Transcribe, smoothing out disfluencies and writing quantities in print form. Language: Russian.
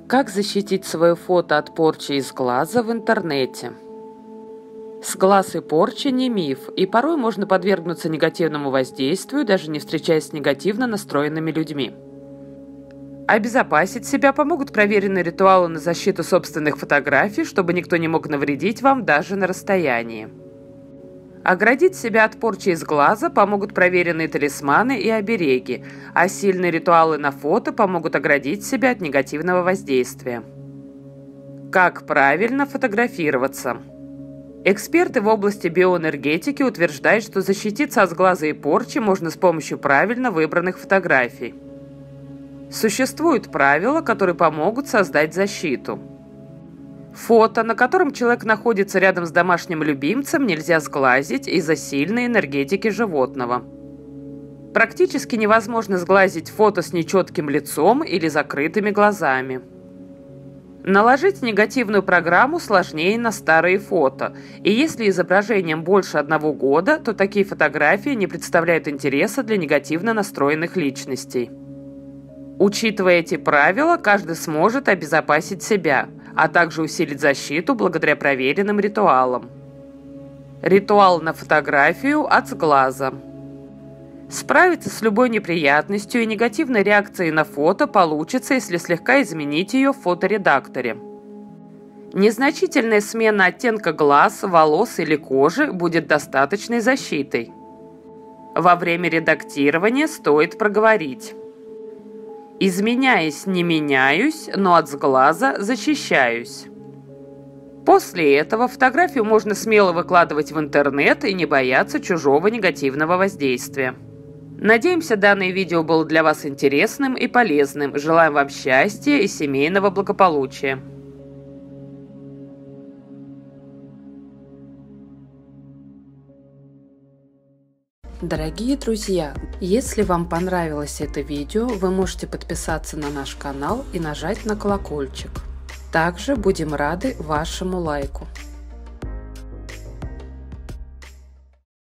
Как защитить свое фото от порчи из глаза в интернете? Сглаз и порча не миф, и порой можно подвергнуться негативному воздействию, даже не встречаясь с негативно настроенными людьми. Обезопасить себя помогут проверенные ритуалы на защиту собственных фотографий, чтобы никто не мог навредить вам даже на расстоянии. Оградить себя от порчи из глаза помогут проверенные талисманы и обереги, а сильные ритуалы на фото помогут оградить себя от негативного воздействия. Как правильно фотографироваться? Эксперты в области биоэнергетики утверждают, что защититься от сглаза и порчи можно с помощью правильно выбранных фотографий. Существуют правила, которые помогут создать защиту. Фото, на котором человек находится рядом с домашним любимцем, нельзя сглазить из-за сильной энергетики животного. Практически невозможно сглазить фото с нечетким лицом или закрытыми глазами. Наложить негативную программу сложнее на старые фото, и если изображением больше 1 года, то такие фотографии не представляют интереса для негативно настроенных личностей. Учитывая эти правила, каждый сможет обезопасить себя, а также усилить защиту благодаря проверенным ритуалам. Ритуал на фотографию от сглаза. Справиться с любой неприятностью и негативной реакцией на фото получится, если слегка изменить ее в фоторедакторе. Незначительная смена оттенка глаз, волос или кожи будет достаточной защитой. Во время редактирования стоит проговорить: «Изменяясь, не меняюсь, но от сглаза защищаюсь». После этого фотографию можно смело выкладывать в интернет и не бояться чужого негативного воздействия. Надеемся, данное видео было для вас интересным и полезным. Желаем вам счастья и семейного благополучия. Дорогие друзья, если вам понравилось это видео, вы можете подписаться на наш канал и нажать на колокольчик. Также будем рады вашему лайку.